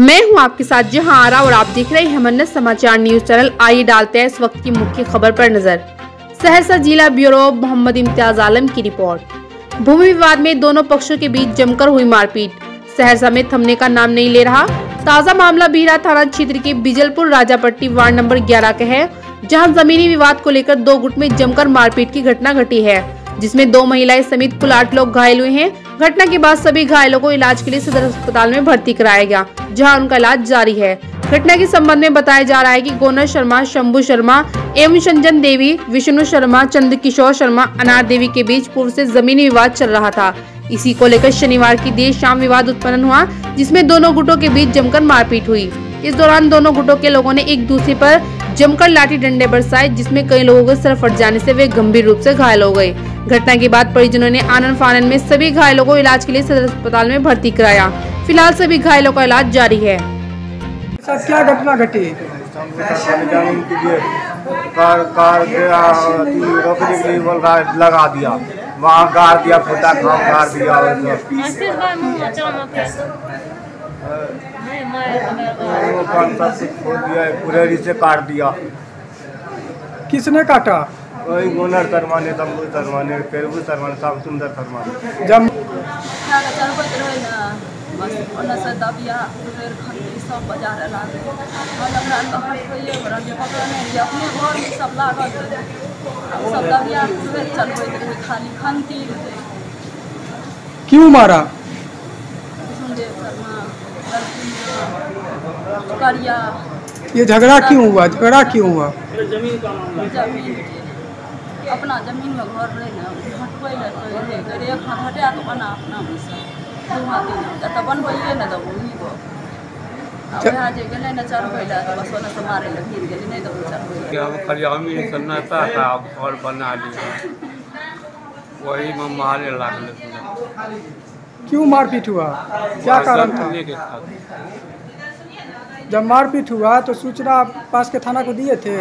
मैं हूं आपके साथ जहां आरा और आप देख रहे हैं मन्नत समाचार न्यूज चैनल। आइए डालते हैं इस वक्त की मुख्य खबर पर नजर। सहरसा जिला ब्यूरो मोहम्मद इम्तियाज आलम की रिपोर्ट। भूमि विवाद में दोनों पक्षों के बीच जमकर हुई मारपीट, सहरसा में थमने का नाम नहीं ले रहा। ताजा मामला बीरा थाना क्षेत्र के बिजलपुर राजापट्टी वार्ड नंबर 11 का है, जहां जमीनी विवाद को लेकर दो गुट में जमकर मारपीट की घटना घटी है, जिसमें 2 महिलाएं समेत कुल 8 लोग घायल हुए हैं। घटना के बाद सभी घायलों को इलाज के लिए सदर अस्पताल में भर्ती कराया गया, जहां उनका इलाज जारी है। घटना के संबंध में बताया जा रहा है कि गोनर शर्मा, शंभू शर्मा एवं संजन देवी, विष्णु शर्मा, चंद्र किशोर शर्मा, अनार देवी के बीच पूर्व से जमीनी विवाद चल रहा था। इसी को लेकर शनिवार की देर शाम विवाद उत्पन्न हुआ, जिसमें दोनों गुटों के बीच जमकर मारपीट हुई। इस दौरान दोनों गुटों के लोगों ने एक दूसरे पर जमकर लाठी डंडे बरसाए, जिसमें कई लोगों के सर फट जाने से वे गंभीर रूप से घायल हो गए। घटना के बाद परिजनों ने आनन फानन में सभी घायलों को इलाज के लिए सदर अस्पताल में भर्ती कराया। फिलहाल सभी घायलों का इलाज जारी है। क्या घटना घटी? रोकने के लिए बोल रहा लगा दिया, वहाँ गाड़ दिया, फूटा गाड़ दिया, कुरेरी से काट दिया। किसने काटा? वही गोनर शर्मा ने, शंभू शर्मा ने, पेरबू शर्मा ने, सब सुंदर शर्मा ने। जब क्यों मारा? ये झगड़ा क्यों हुआ? अपना जमीन में घर रहे ना हटबै ले तो एक हाथ हटा के बना अपना में से दू हाथ त बनबैले न दबो ही गो आ जे गेले न चढ़बै ले तो बस ओने से मारे ले गिर गेले नहीं दबो चढ़बै हम खलियामी सन्नाटा था, घर बना लिया, वही में मारे लागले। क्यों मारपीट हुआ? क्या कारण था? जब मारपीट हुआ तो सूचना पास के थाना को दिए थे?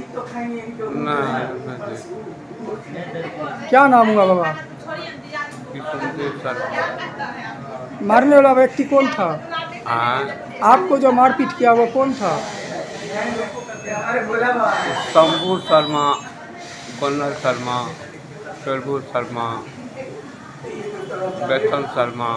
नहीं। क्या नाम हुआ बाबा? मारने वाला व्यक्ति कौन था? आपको जो मारपीट किया वो कौन था? शंभू शर्मा, गोनर शर्मा, पेरबू शर्मा, विष्णु शर्मा।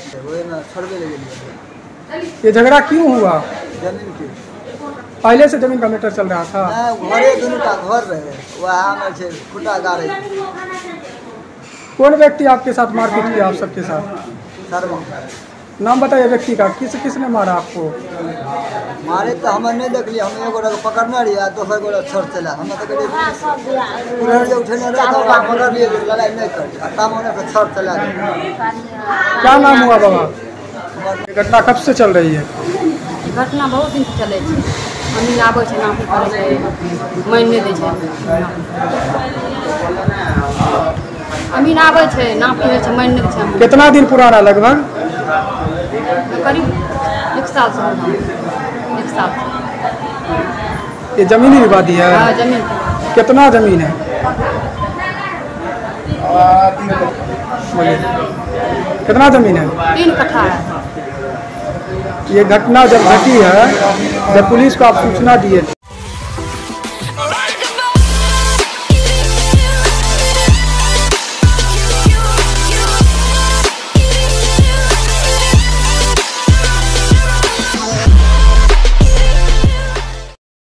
ये झगड़ा क्यों हुआ? जमीन की पहले से जमीन का मैटर चल रहा था? घरे दोनों का घर रहे, वहाँ में खुटा गाड़े। कौन व्यक्ति आपके साथ मारपीट किया? आप सबके साथ? शर्मा। नाम बताइए व्यक्ति का। किसने मारा आपको? मारे तो हमें नहीं देख लिया, हम एगो पकड़ना रही, दोसर गोरा छोड़ चला। हम तो उठने पकड़ लिए, लड़ाई नहीं कर काम होने से छोड़ चला। क्या नाम हुआ बाबा? घटना कब से चल रही है? घटना बहुत दिन से चले अमीन आबै छै, नापी करै छै, मानि नहि दै छै। अमीन आबै छै, नापी होइ छै, मानि नहि दै छै। कितना दिन पुराना? लगभग करीब 1 साल से। 1 साल से। ये जमीनी विवादी है? हाँ, जमीन। कितना जमीन है? कितना जमीन है? 3 कट्ठा है। ये घटना जब घटी है, जब पुलिस को आप सूचना दिए थे